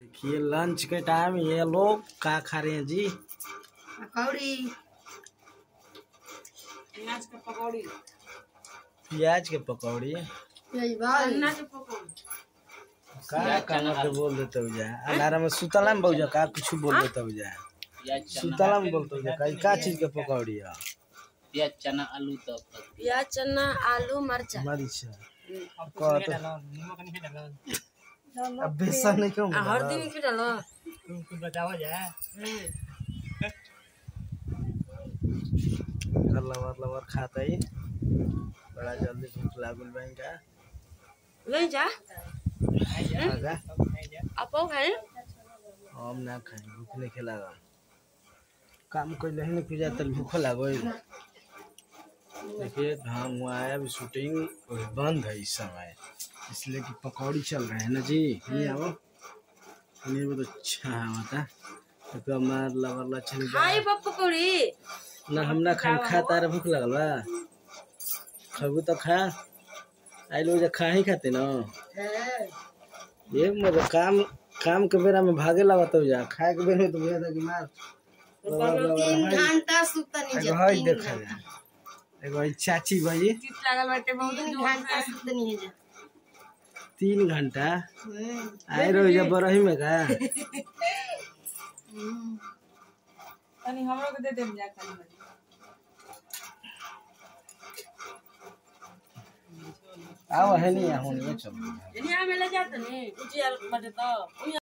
देखिए लंच के टाइम ये लोग क्या खा रहे हैं जी? पकौड़ी। प्याज के पकौड़ी। का के बोल देते हो जा अलार्म में सुतला में बहुजा का कुछ बोल देते हो जा सुतला में बोलते हो जा का चीज के पकौड़ी है? प्याज चना आलू तो प्याज चना आलू मरचा अब बेसन नहीं क्यों हल्दी में क्यों डालो? तुमको बतावा जाए लवर लवर खाता ही बड़ा जल्दी भूख लागल बहन ले जा का आप खाए हम ना खाए भूख नहीं खेलागा काम कोई नहीं पी जाता भूख लागो। देखिए घाम हुआ है अभी शूटिंग बंद है इस समय इसलिए कि पकौड़ी चल रहे हैं ना जी। ये आओ पनीर बहुत अच्छा है होता तो मार लवर लच्छन खाई पकौड़ी ना हम ना खाए खाता रहे भूख लगल बा खाबू तो खा आई लोग खा ही खाते ना ये मतलब काम के बेरा में भागे लगा तो जा खाए के बेरा में तो भैया कि मार 3 घंटा सुता नहीं जा। हाय देखा जा एगो चाची भाई लागल बाटे बहुत 3 घंटा सुता नहीं जा 3 घंटा आए रहो जब बरही में का तनी हमरो के दे देम जा खाली आओ है नहीं होनी है चलो नहीं हमें ले जाते नहीं कुछ यार बटे तो